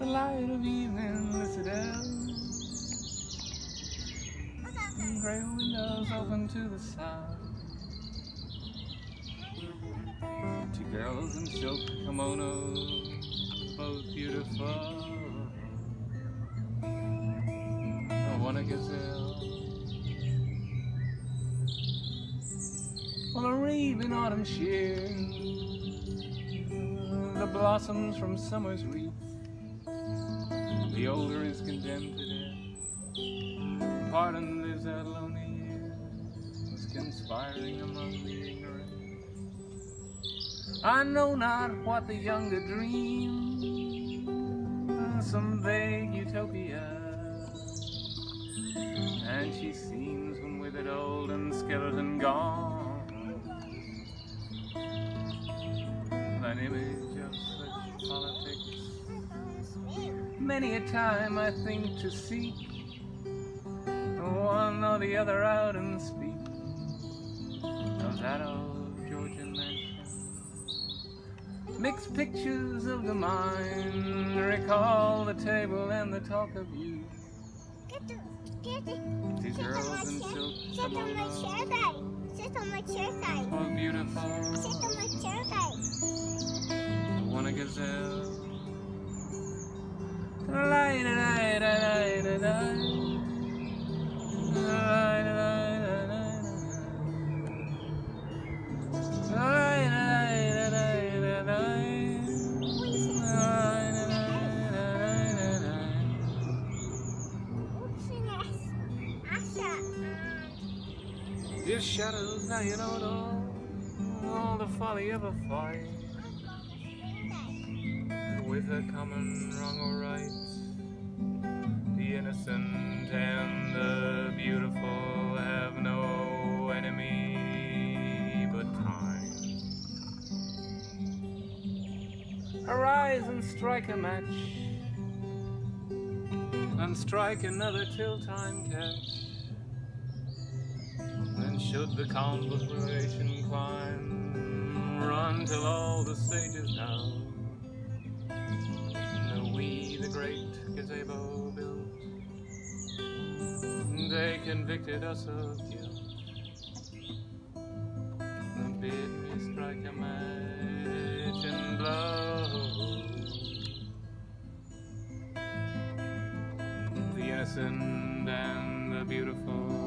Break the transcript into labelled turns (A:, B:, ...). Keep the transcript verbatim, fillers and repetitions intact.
A: light of evening, the citadel. Grey windows open to the south. Two girls in silk kimonos, both beautiful. One a gazelle. Well, a raven autumn shear, the blossoms from summer's wreath. The older is condemned to death. Pardon lives that lonely years, conspiring among the ignorant. I know not what the younger dream, some vague utopia. And she seems when withered old and skeleton gone, an image of such politics. Many a time I think to seek one or the other out and speak of that old Georgian mansion. Mixed pictures of the mind recall the table and the talk of you. These girls in silk kimonos,
B: Sit on my chair side.
A: oh beautiful.
B: Sit on my chair side.
A: One a gazelle. Light, light, light, light, light. Your shadows, now you know it all. All the folly of a fight, with a common wrong or right. The innocent and the beautiful have no enemy but time. Arise and strike a match, and strike another till time catch. Then should the conflagration climb, run till all the sages know that we the great gazebo built. They convicted us of guilt, and bid me strike a match and blow. The innocent and the beautiful